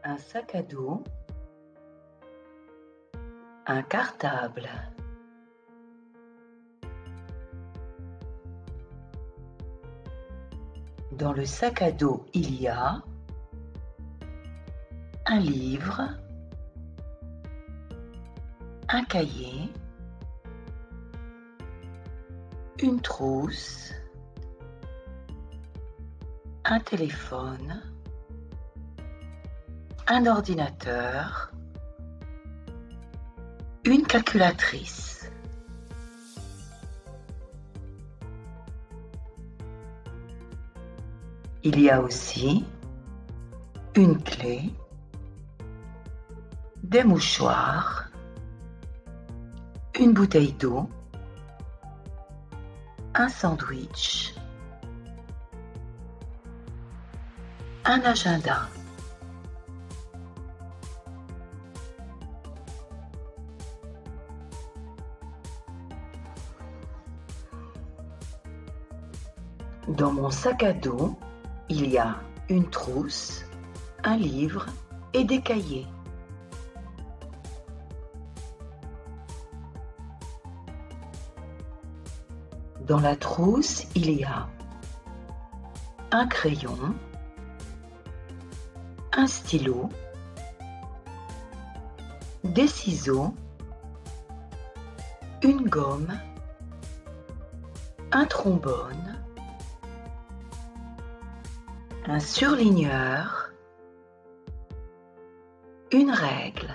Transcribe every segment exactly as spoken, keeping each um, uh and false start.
un sac à dos, un cartable. Dans le sac à dos, il y a un livre, un cahier, une trousse, un téléphone, un ordinateur, une calculatrice. Il y a aussi une clé, des mouchoirs, une bouteille d'eau, un sandwich, un agenda. Dans mon sac à dos, il y a une trousse, un livre et des cahiers. Dans la trousse, il y a un crayon, un stylo, des ciseaux, une gomme, un trombone, un surligneur, une règle.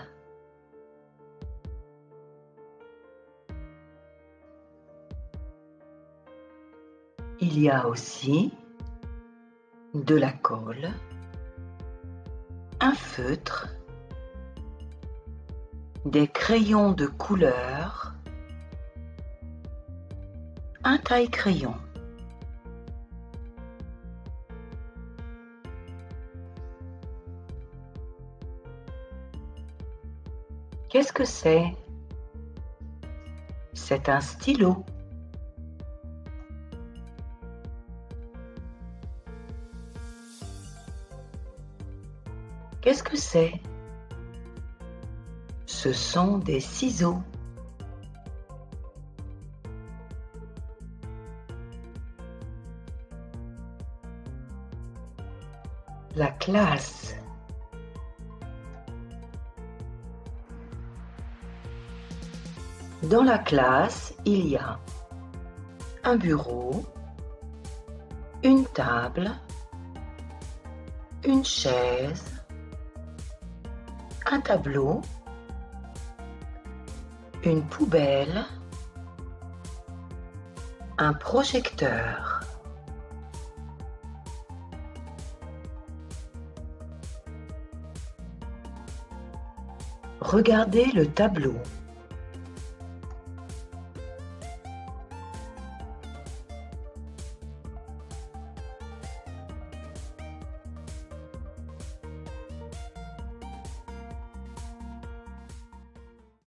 Il y a aussi de la colle, un feutre, des crayons de couleur, un taille-crayon. Qu'est-ce que c'est? C'est un stylo. Qu'est-ce que c'est? Ce sont des ciseaux. La classe. Dans la classe, il y a un bureau, une table, une chaise, un tableau, une poubelle, un projecteur. Regardez le tableau.